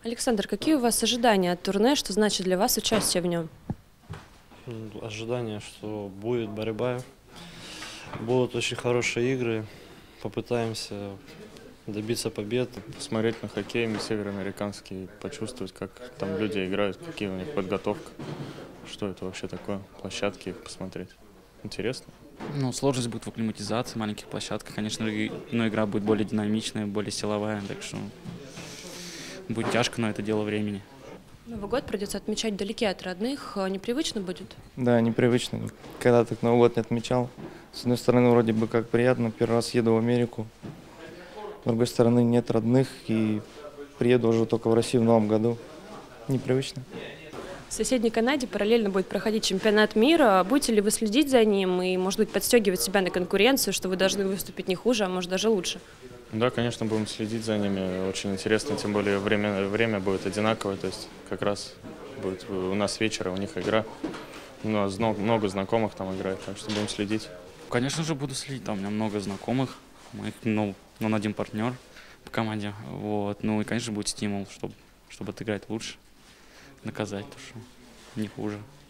Александр, какие у вас ожидания от турне? Что значит для вас участие в нем? Ожидание, что будет борьба, будут очень хорошие игры, попытаемся добиться побед. Посмотреть на хоккей североамериканский, почувствовать, как там люди играют, какие у них подготовка, что это вообще такое, площадки посмотреть. Интересно. Ну, сложность будет в акклиматизации, маленьких площадках. Конечно, но игра будет более динамичная, более силовая, так что будет тяжко, но это дело времени. Новый год придется отмечать вдалеке от родных. Непривычно будет? Да, непривычно. Когда так Новый год не отмечал. С одной стороны, вроде бы как приятно, первый раз еду в Америку. С другой стороны, нет родных и приеду уже только в Россию в Новом году. Непривычно. В соседней Канаде параллельно будет проходить чемпионат мира. Будете ли вы следить за ним и, может быть, подстегивать себя на конкуренцию, что вы должны выступить не хуже, а может даже лучше? Да, конечно, будем следить за ними. Очень интересно, тем более время будет одинаковое. То есть как раз будет у нас вечер, а у них игра. У нас много знакомых там играет, так что будем следить. Конечно же, буду следить. Там у меня много знакомых, моих, он один партнер по команде. Вот. Ну и, конечно, будет стимул, чтобы отыграть лучше, наказать то, что не хуже.